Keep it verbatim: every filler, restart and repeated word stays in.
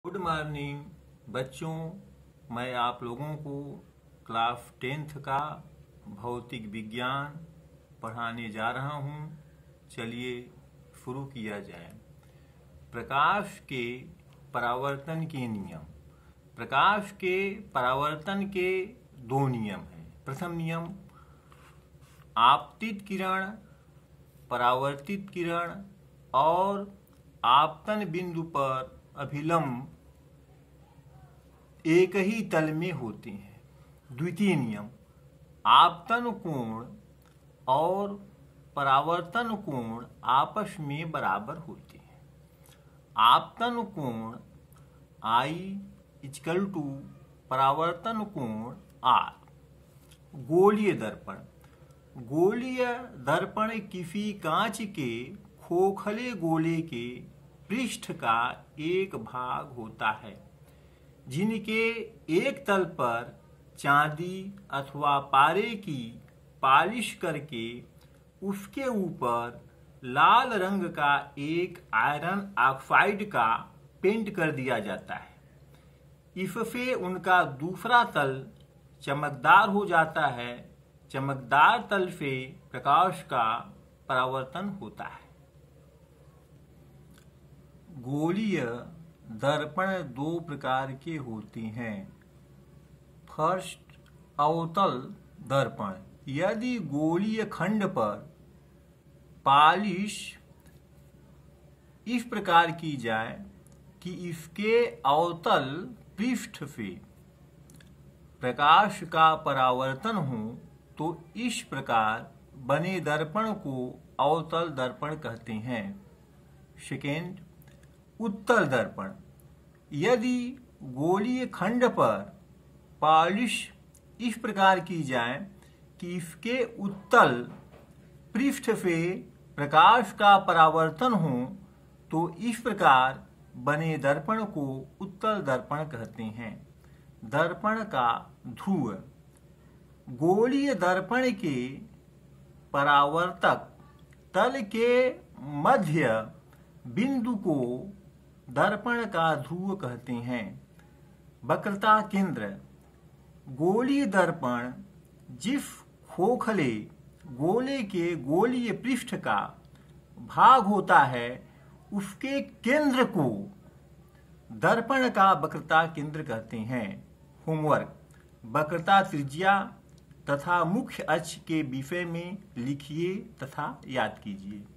Good morning बच्चों, मैं आप लोगों को क्लास टेंथ का भौतिक विज्ञान पढ़ाने जा रहा हूं। चलिए शुरू किया जाए। प्रकाश के परावर्तन के नियम। प्रकाश के परावर्तन के दो नियम हैं। प्रथम नियम, आपतित किरण, परावर्तित किरण और आपतन बिंदु पर अभिलंब एक ही तल में होते हैं। द्वितीय नियम, आपतन कोण और परावर्तन कोण आपस में बराबर होते हैं। आपतन कोण आई इक्वल टू परावर्तन कोण आर। गोलीय दर्पण। गोलीय दर्पण किसी कांच के खोखले गोले के पृष्ठ का एक भाग होता है जिनके एक तल पर चांदी अथवा पारे की पॉलिश करके उसके ऊपर लाल रंग का एक आयरन ऑक्साइड का पेंट कर दिया जाता है। इससे उनका दूसरा तल चमकदार हो जाता है। चमकदार तल से प्रकाश का परावर्तन होता है। गोलीय दर्पण दो प्रकार के होते हैं। फर्स्ट, अवतल दर्पण। यदि गोलीय खंड पर पॉलिश इस प्रकार की जाए कि इसके अवतल पृष्ठ से प्रकाश का परावर्तन हो तो इस प्रकार बने दर्पण को अवतल दर्पण कहते हैं। सेकेंड, उत्तल दर्पण। यदि गोलीय खंड पर पॉलिश इस प्रकार की जाए कि इसके उत्तल पृष्ठ से प्रकाश का परावर्तन हो तो इस प्रकार बने दर्पण को उत्तल दर्पण कहते हैं। दर्पण का ध्रुव। गोलीय दर्पण के परावर्तक तल के मध्य बिंदु को दर्पण का ध्रुव कहते हैं। वक्रता केंद्र। गोलीय दर्पण जिस खोखले गोले के गोलीय पृष्ठ का भाग होता है उसके केंद्र को दर्पण का वक्रता केंद्र कहते हैं। होमवर्क, वक्रता त्रिज्या तथा मुख्य अक्ष के विषय में लिखिए तथा याद कीजिए।